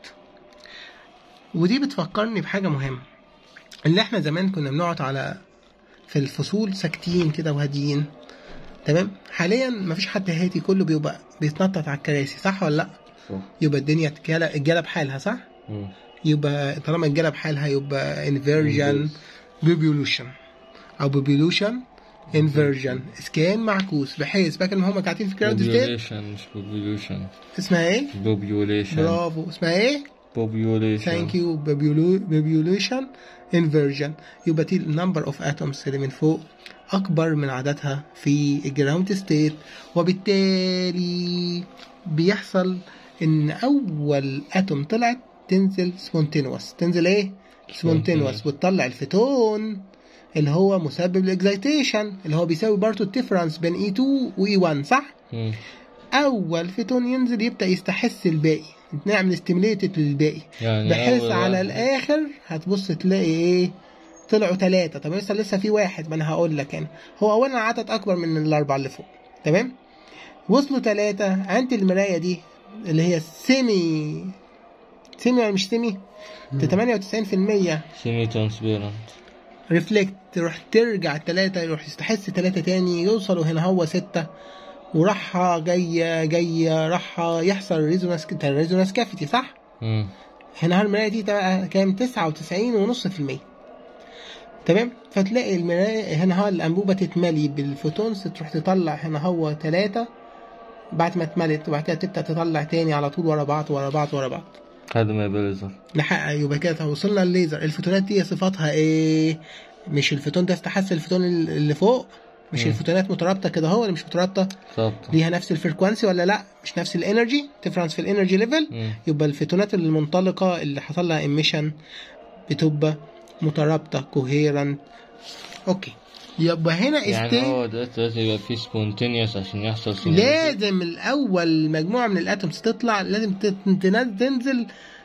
ودي بتفكرني بحاجة مهمة، اللي احنا زمان كنا بنقعد على في الفصول ساكتين كده وهاديين. تمام؟ حاليا مفيش حد هادي، كله بيبقى بيتنطط على الكراسي، صح ولا لا؟ صح. يبقى الدنيا الجالة بحالها، صح؟ م. يبقى طالما الجالة بحالها يبقى انفيرجن بيبولوشن او بيبولوشن انفيرجن، اسكان معكوس، بحيث باكر ان هم قاعدين في جراوند ستيت. بوبيوليشن مش بوبيولوشن. اسمها ايه؟ بوبيوليشن. برافو، اسمها ايه؟ population. Thank you. population inversion. يبقى دي number of atoms اللي من فوق أكبر من عددها في الجراوند ستيت، وبالتالي بيحصل إن أول أتوم طلعت تنزل spontaneous. تنزل إيه؟ spontaneous، وتطلع الفوتون اللي هو مسبب للإكزايتيشن، اللي هو بيساوي برضه الديفرنس بين إي تو وإي ون، صح؟ م. أول فوتون ينزل يبدأ يستحس الباقي، نعمل ستيميليتد للباقي، يعني بحيث على واحد. الاخر هتبص تلاقي ايه؟ طلعوا ثلاثة. طب لسه لسه في واحد، ما انا هقول لك هنا. هو اولا عدد اكبر من الاربعة اللي فوق. تمام؟ وصلوا ثلاثة عند المراية دي اللي هي سيمي سيمي ولا مش سيمي؟ ثمانية وتسعين بالمية
سيمي ترانسبيرنت
ريفلكت، تروح ترجع ثلاثة، يروح يستحس ثلاثة تاني، يوصلوا هنا هو ستة، وراحة جاية جاية راحة يحصل ريزونانس ريزونانس كافيتي، صح؟ مم. هنا المراية دي تبقى كام؟ تسعة وتسعين ونص في المية. تمام؟ فتلاقي المراية هنا هو الأنبوبة تتملي بالفوتونز، تروح تطلع هنا هو ثلاثة، بعد ما اتملت وبعد كده تبدأ تطلع تاني على طول ورا بعض ورا بعض ورا بعض.
هذا ما يبقى ليزر.
لحق يبقى كده وصلنا الليزر. الفوتونات دي صفاتها ايه؟ مش الفوتون ده استحس الفوتون اللي فوق؟ مش مم. الفوتونات مترابطه كده هو ولا مش مترابطه؟ ثابته. ليها نفس الفريكوانسي ولا لا؟ مش نفس الانرجي، ديفرنس في الانرجي ليفل. يبقى الفوتونات المنطلقه اللي حصل لها ايميشن بتبقى مترابطه كوهيرنت. اوكي، يبقى هنا
يعني هو ده لازم يبقى فيه سبونتينيوس عشان يحصل سينرجي.
لازم الاول مجموعه من الاتومز تطلع، لازم تنزل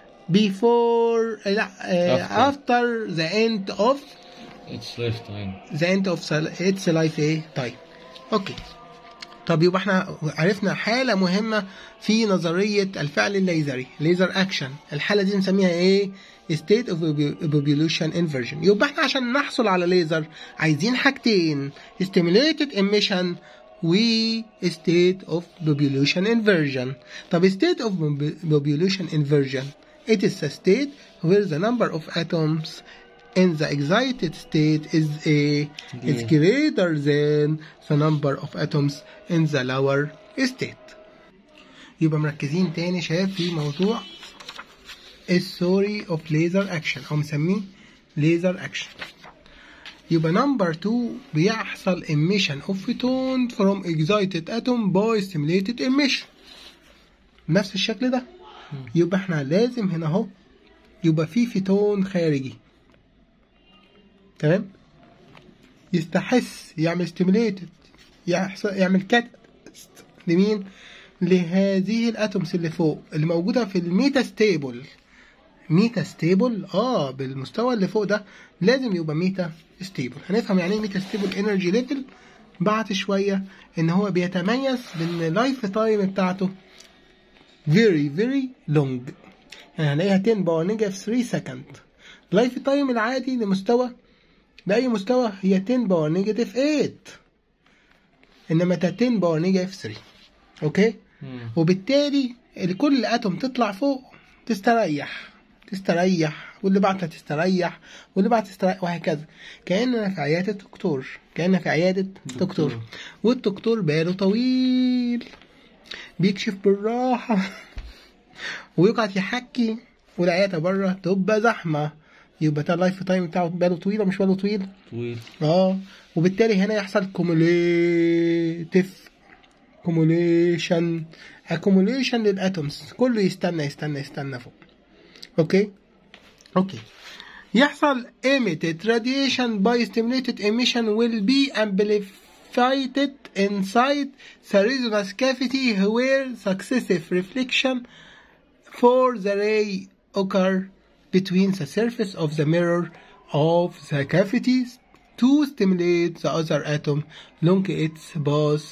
before لا uh, after the end of
its lifetime
the end of its life ايه طيب. اوكي، طب يبقى احنا عرفنا حالة مهمة في نظرية الفعل الليزري، ليزر اكشن. الحالة دي نسميها ايه؟ state of population inversion. يبقى احنا عشان نحصل على ليزر عايزين حاجتين، stimulated emission و state of population inversion. طب state of population inversion it is a state where the number of atoms in the excited state is a yeah. is greater than the number of atoms in the lower state. يبقى مركزين تاني شباب في موضوع الثوري of laser action أو مسميه laser action. يبقى number two بيحصل emission of photon from excited atom by stimulated emission. نفس الشكل ده. يبقى احنا لازم هنا اهو يبقى في فوتون خارجي، تمام، يستحس يعمل ستيميليتد، يعمل كاتست لمين؟ لهذه الاتومز اللي فوق اللي موجوده في الميتا ستيبل. ميتا ستيبل اه بالمستوى اللي فوق ده لازم يبقى ميتا ستيبل. هنفهم يعني ايه ميتا ستيبل انرجي ليفل بعد شويه، ان هو بيتميز بان اللايف تايم بتاعته very very long، يعني هنلاقيها عشرة باور نيجاتيف ثلاثة سكند. اللايف تايم العادي لمستوى لأي مستوى هي عشرة باور نيجاتيف ثمانية، إنما عشرة باور نيجاتيف ثلاثة. أوكي؟ مم. وبالتالي كل أتوم تطلع فوق تستريح تستريح، واللي بعدها تستريح، واللي بعدها تستريح، وهكذا. كأننا في عيادة دكتور، كأننا في عيادة دكتور, دكتور. والدكتور باله طويل بيكشف بالراحة ويقعد يحكي، والعيادة بره تبقى زحمة، يبقى ده اللايف تايم بتاعه باله طويل مش باله طويل؟
طويل.
اه وبالتالي هنا يحصل كوموليتيف كوموليشن accumulation للاتومز، كله يستنى يستنى يستنى فوق. اوكي اوكي يحصل emitted radiation by stimulated emission will be amplified inside the resonance cavity where successive reflection for the ray occur between the surface of the mirror of the cavities to stimulate the other atom along its path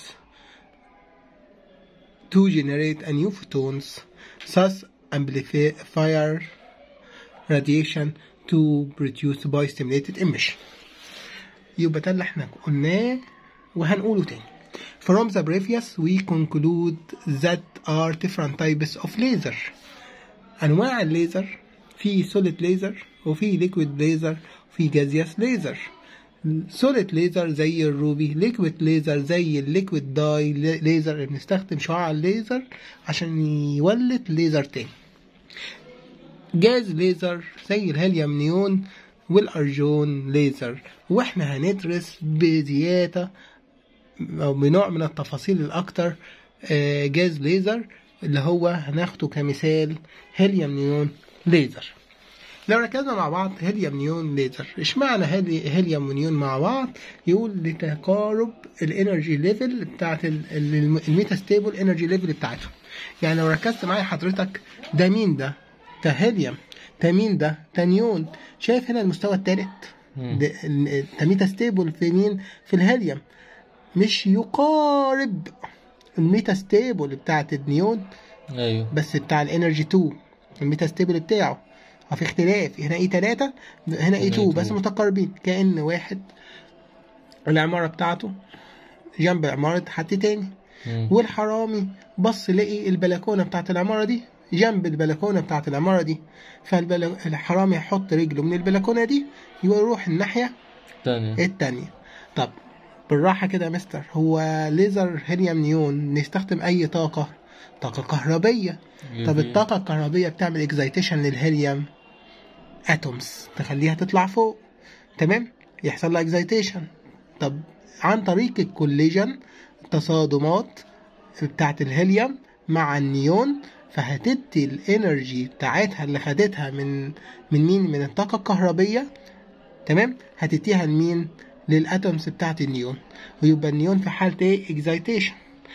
to generate a new photons, thus amplifier radiation to produce by stimulated emission. يبقى ده اللي احنا قلناه وهنقوله تاني. From the previous we conclude that are different types of laser. أنواع الليزر في solid laser وفي liquid laser وفي gaseous laser. solid laser زي الروبي، liquid laser زي الليكويد داي ليزر اللي بنستخدم شعاع الليزر عشان يولد ليزر تاني. جاز ليزر زي الهيليوم نيون والارجون ليزر. واحنا هندرس بزيادة او بنوع من التفاصيل الاكتر جاز ليزر اللي هو هناخده كمثال هيليوم نيون ليزر. لو ركزنا مع بعض هيليوم نيون ليزر، اشمعنى هيليوم ونيون مع بعض؟ يقول لتقارب الانرجي ليفل بتاعت الميتا ستيبل انرجي ليفل بتاعته. يعني لو ركزت معايا حضرتك، ده مين ده؟ ده هيليوم. ده مين ده؟ ده نيون. شايف هنا المستوى الثالث؟ ده ميتا ستيبل في مين؟ في الهيليوم. مش يقارب الميتا ستيبل بتاعت النيون،
ايوه،
بس بتاع الانرجي اتنين الميتا ستيبل بتاعه في اختلاف. هنا اي تلاتة هنا اي اتنين بس متقاربين. كأن واحد العمارة بتاعته جنب عمارة حد تاني،
مم.
والحرامي بص لقي البلكونة بتاعت العمارة دي جنب البلكونة بتاعت العمارة دي، فالحرامي يحط رجله من البلكونة دي يروح الناحية
التانية
التانية. طب بالراحة كده يا مستر، هو ليزر هيليوم نيون نستخدم اي طاقة؟ طاقة كهربية. طب الطاقة الكهربية بتعمل اكزايتيشن للهيليوم اتومز، تخليها تطلع فوق، تمام؟ يحصل لها اكزايتيشن. طب عن طريق الكوليجن، التصادمات بتاعت الهيليوم مع النيون، فهتدي الانرجي بتاعتها اللي خدتها من من مين؟ من الطاقة الكهربية، تمام؟ هتديها لمين؟ للاتومز بتاعت النيون. ويبقى النيون في حالة ايه؟ اكزايتيشن.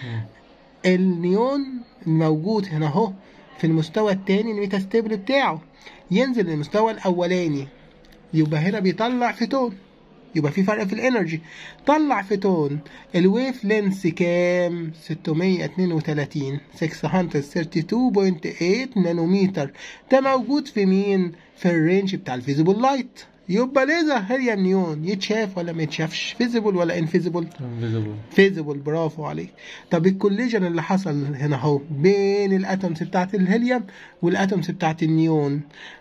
النيون موجود هنا اهو في المستوى الثاني الميتا ستيبل بتاعه، ينزل للمستوى الاولاني، يبقى هنا بيطلع فوتون، يبقى في فرق في الانرجي. طلع فوتون، الويف لينس كام؟ ستمية اتنين وتلاتين ستمية وتلاتة واتنين فاصلة تمانية نانومتر. ده موجود في مين؟ في الرينج بتاع الفيزيبل لايت. يبقى ليزر هيليوم نيون يتشاف ولا ما يتشافش؟ فيزيبل ولا انفيزيبل؟ فيزيبل. برافو عليك. طب الكوليجن اللي حصل هنا اهو بين الاتومز بتاعت الهيليوم والاتومز بتاعت النيون،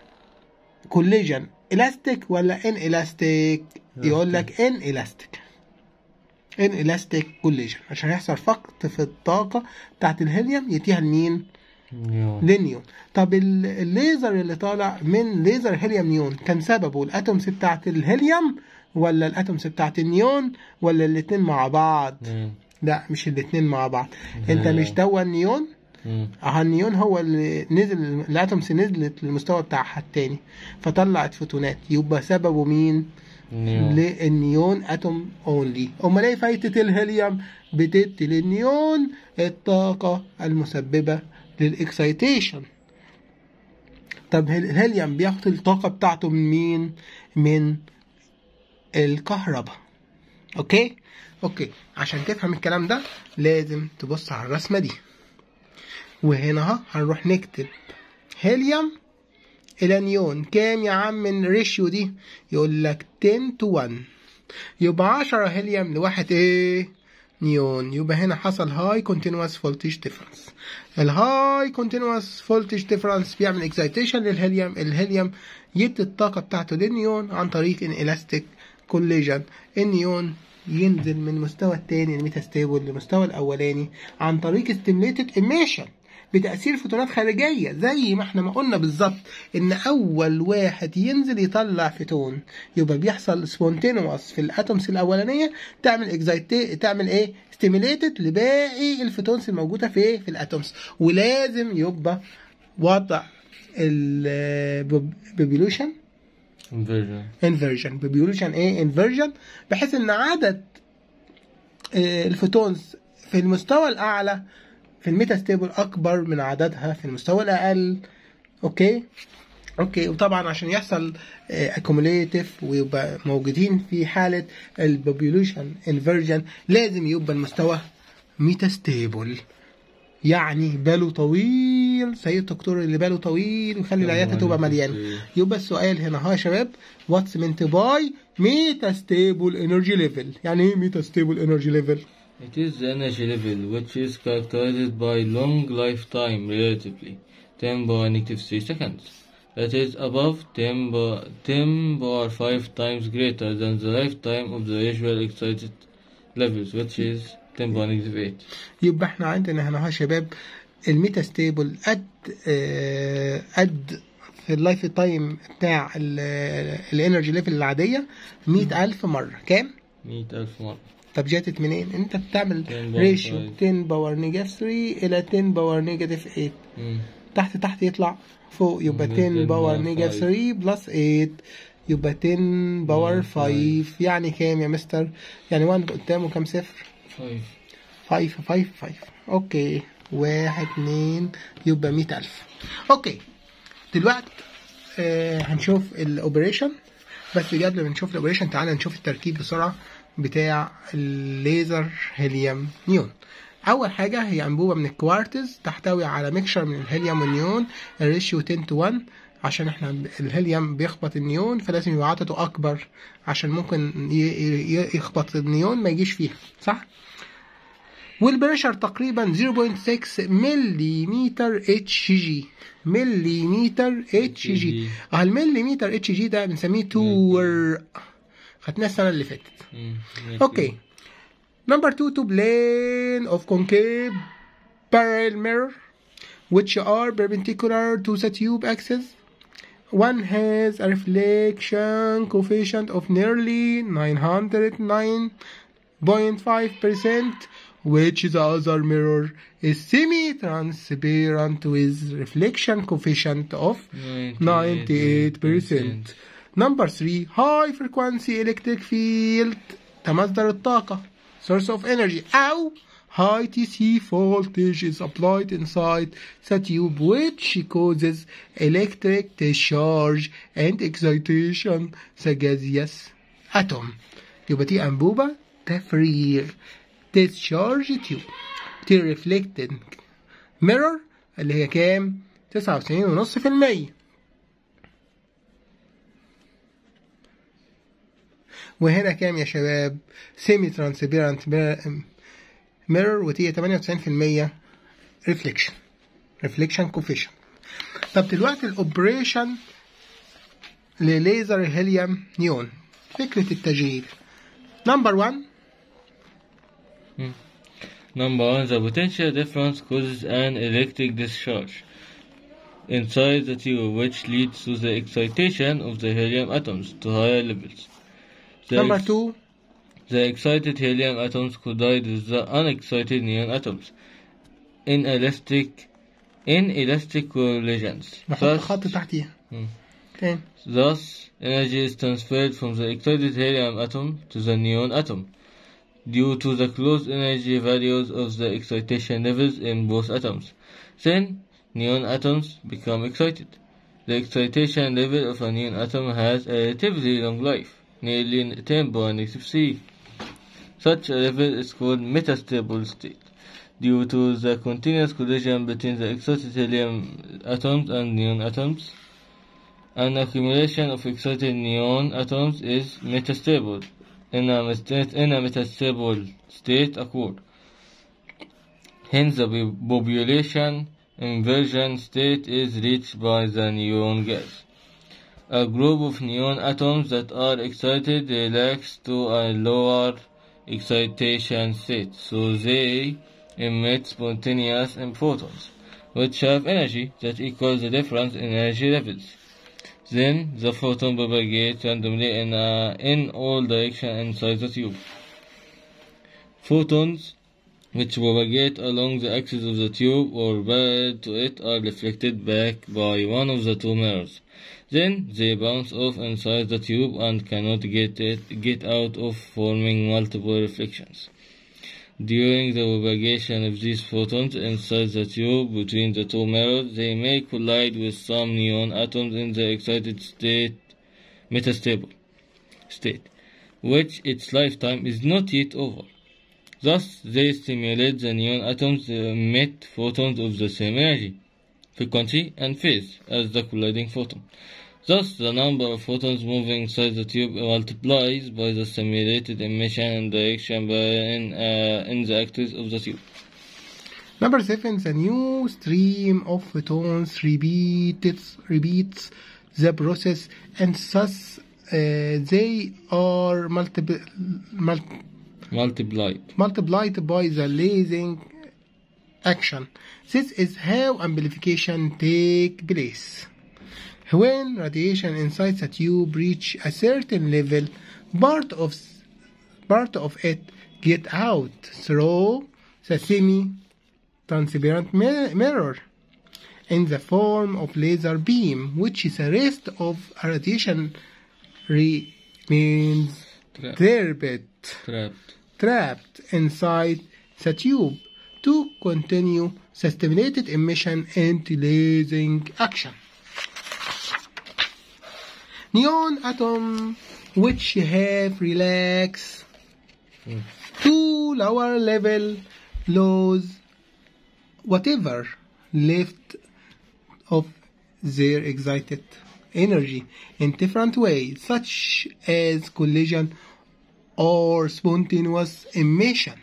كوليجن الاستيك ولا ان الاستيك؟ يقول لك ان الاستيك. ان الاستيك كوليجن عشان يحصل فقد في الطاقه بتاعت الهيليوم يديها لمين؟ للنيون. طب الليزر اللي طالع من ليزر هيليوم نيون كان سببه الاتومز بتاعت الهيليوم ولا الاتومز بتاعت النيون ولا الاتنين مع بعض؟ مم. لا، مش الاتنين مع بعض. مم. انت مش توا النيون؟ اه النيون هو اللي نزل، الاتومز نزلت للمستوى بتاعها التاني فطلعت فوتونات، يبقى سببه مين؟ للنيون اتوم اونلي. امال ايه فايدة الهيليوم؟ بتدي للنيون الطاقة المسببة للاكسايتيشن. طب الهيليوم بياخد الطاقة بتاعته من مين؟ من الكهرباء. اوكي اوكي عشان تفهم الكلام ده لازم تبص على الرسمة دي. وهنا هنروح نكتب هيليوم الى نيون كام يا عم من الريشيو دي؟ يقول لك عشرة تو واحد، يبقى عشرة هيليوم لواحد ايه؟ نيون. يبقى هنا حصل هاي كونتينوس فولتج ديفرنس. الهاي كونتينوس فولتج ديفرنس بيعمل اكسايتيشن للهيليوم. الهيليوم يدي الطاقة بتاعته للنيون عن طريق ان الاستيك كوليجن. النيون ينزل من المستوى الثاني الميتاستيبل للمستوى الاولاني عن طريق ستيميليتد ايميشن بتأثير فوتونات خارجية، زي ما احنا ما قلنا بالظبط ان اول واحد ينزل يطلع فوتون. يبقى بيحصل سبونتينوس في الاتومز الاولانية تعمل اكزايتي تعمل ايه ستيميليتد لباقي الفوتونز الموجودة في في الاتومز. ولازم يبقى وضع البوبيولوشن
انفيرجن
انفيرجن بوبيولوشن ايه انفيرجن بحيث ان عدد الفوتونز في المستوى الاعلى في الميتاستيبل اكبر من عددها في المستوى الاقل. اوكي اوكي وطبعا عشان يحصل اكوموليتيف ويبقى موجودين في حاله البوبيولوشن انفيرجن لازم يبقى المستوى ميتاستيبل، يعني باله طويل زي الدكتور اللي باله طويل ويخلي العيادة تبقى مليانه. يبقى السؤال هنا ها يا شباب واتس meant by ميتاستيبل انرجي ليفل. يعني ايه ميتاستيبل انرجي ليفل؟
It is the energy level which is characterized by long lifetime relatively ten power negative three seconds. That is above ten power five times greater than the lifetime of the usual excited levels which is ten power negative eight.
يبقى احنا عندنا هنا ها شباب الميتاستيبل قد اه قد في اللايف تايم بتاع الانرجي ليفل العادية مئة ألف مرة. كام؟
مئة ألف مرة.
طب جاتت منين؟ انت بتعمل ريشيو ten باور نيجاتيف ثري الى ten باور نيجاتيف eight.
مم.
تحت تحت يطلع فوق يبقى ten باور نيجاتيف ثري بلس eight يبقى ten باور five. يعني كام يا مستر؟ يعني واحد قدامه كام صفر؟ five five five. اوكي واحد اتنين يبقى مئة ألف. اوكي دلوقتي آه هنشوف الاوبريشن. بس قبل ما نشوف الاوبريشن تعالى نشوف التركيب بسرعة بتاع الليزر هيليوم نيون. اول حاجه هي انبوبه من الكوارتز تحتوي على ميكشر من الهيليوم والنيون الريشيو ten to one عشان احنا الهيليوم بيخبط النيون فلازم يبقى عدده اكبر عشان ممكن يخبط النيون ما يجيش فيها صح. والبريشر تقريبا zero point six مليمتر اتش جي. مليمتر اتش جي. اه المليمتر اتش جي ده بنسميه تور خدناه السنه اللي فاتت. اوكي number two to plane of concave parallel mirror which are perpendicular to the tube axis. One has a reflection coefficient of nearly nine hundred nine point five percent which the other mirror is semi-transparent with reflection coefficient of ninety-eight percent. Number three high frequency electric field كمصدر الطاقة source of energy أو high T C voltage is applied inside the tube which causes electric discharge and excitation the gaseous atom. يبقى دي أنبوبة تفريغ discharge tube. دي reflected mirror اللي هي كام؟ تسعة وتسعين ونص في المية. وهنا كام يا شباب؟ semi transparent mirror ودي تمانية وتسعين في المية reflection reflection coefficient. طب دلوقتي الاوبريشن لليزر هيليوم نيون فكرة التشغيل. نمبر واحد
Number one, the potential difference causes an electric discharge inside the tube which leads to the excitation of the helium atoms to higher levels. The
Number two,
the excited helium atoms collide with the unexcited neon atoms in elastic in elastic collisions.
نحط خط تحتيها.
Hmm. Thus, energy is transferred from the excited helium atom to the neon atom due to the close energy values of the excitation levels in both atoms. Then, neon atoms become excited. The excitation level of a neon atom has a relatively long life, nearly ten power negative three. Such a level is called metastable state, due to the continuous collision between the excited helium atoms and neon atoms. An accumulation of excited neon atoms is metastable, in a, state, in a metastable state occur. Hence, the population inversion state is reached by the neon gas. A group of neon atoms that are excited relax to a lower excitation state, so they emit spontaneous photons, which have energy that equals the difference in energy levels. Then the photon propagates randomly in, a, in all directions inside the tube. Photons which propagate along the axis of the tube or parallel to it are reflected back by one of the two mirrors. Then they bounce off inside the tube and cannot get it get out of forming multiple reflections. During the propagation of these photons inside the tube between the two mirrors, they may collide with some neon atoms in the excited state, metastable state, which its lifetime is not yet over. Thus, they stimulate the neon atoms to emit photons of the same energy, frequency, and phase as the colliding photon. Thus, the number of photons moving inside the tube multiplies by the stimulated emission and direction in, uh, in the axis of the tube.
Number seven, the new stream of photons repeats, repeats the process, and thus uh, they are multiple, mul
multiplied.
multiplied by the lasing action. This is how amplification takes place. When radiation inside the tube reach a certain level, part of part of it get out through the semi-transparent mirror in the form of laser beam, which is the rest of radiation remains trapped,
trapped
trapped inside the tube to continue the stimulated emission and lasing action. Neon atom which have relaxed mm. to lower level lose whatever left of their excited energy in different ways, such as collision or spontaneous emission,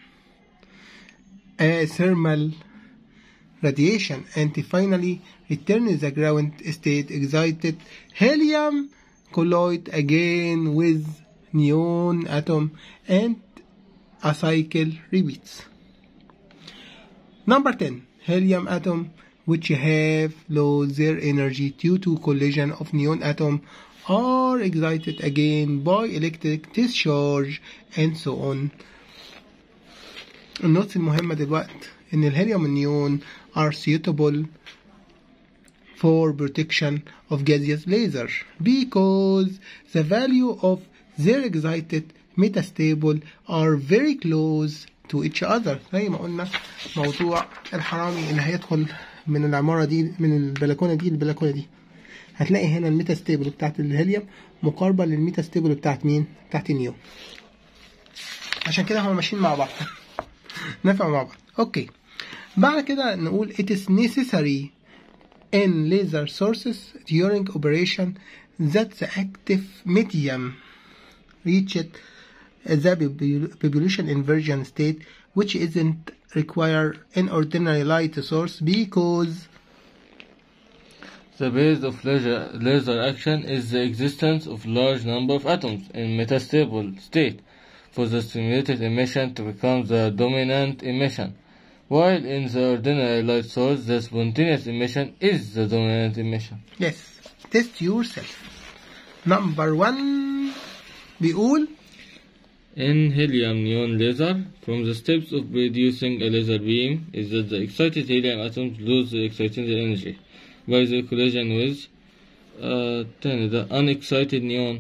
a thermal radiation, and finally return to the ground state. Excited helium collide again with neon atom and a cycle repeats. Number ten. Helium atom which have lost their energy due to collision of neon atom are excited again by electric discharge and so on. النقطة المهمة دلوقتي إن الهيليوم والنيون are suitable for protection of gaseous laser because the value of their excited metastable are very close to each other. زي ما قلنا موضوع الحرامي اللي هيدخل من العمارة دي من البلكونة دي البلكونة دي هتلاقي هنا الميتاستيبل بتاعت الهيليوم مقاربة للميتاستيبل بتاعت مين؟ بتاعت النيون. عشان كده هما ماشيين مع بعض نفعوا مع بعض. اوكي بعد كده نقول it is necessary in laser sources during operation that the active medium reached the population inversion state, which isn't required in ordinary light source because
the base of laser, laser action is the existence of large number of atoms in metastable state for the stimulated emission to become the dominant emission, while in the ordinary light source the spontaneous emission is the dominant emission.
Yes, test yourself. Number one بيقول
in helium neon laser, from the steps of producing a laser beam is that the excited helium atoms lose the exciting energy by the collision with uh, the unexcited neon.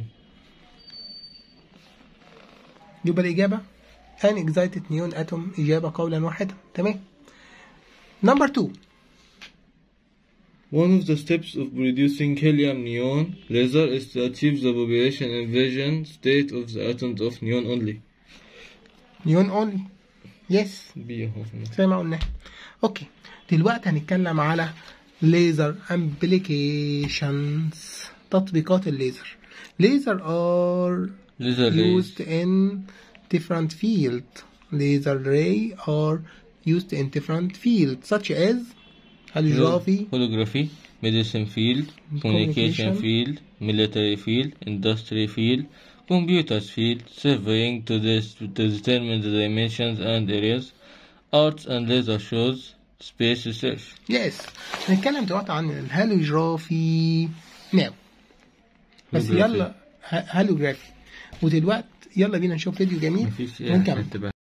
يبقى الإجابة unexcited neon atom إجابة قولا واحدا. تمام. Number two.
One of the steps of producing helium neon laser is to achieve the population inversion state of the atoms of neon only.
Neon only. Yes.
بي
زي ما قلنا. اوكي دلوقتي هنتكلم على laser applications تطبيقات الليزر. Laser are
Laser rays.
used in different fields. Laser ray are used in different fields such as holography,
holography, medicine field, communication
Communication.
field, military field, industry field, computers field, surveying to this to determine the dimensions and areas, arts and laser shows, space research.
yes. هنتكلم دلوقتي عن الهالوجرافي ناو بس
Holography.
يلا ه- هالوجرافي ودلوقتي يلا بينا نشوف فيديو جميل
مفيش ايه
ونكمل.
انتباه.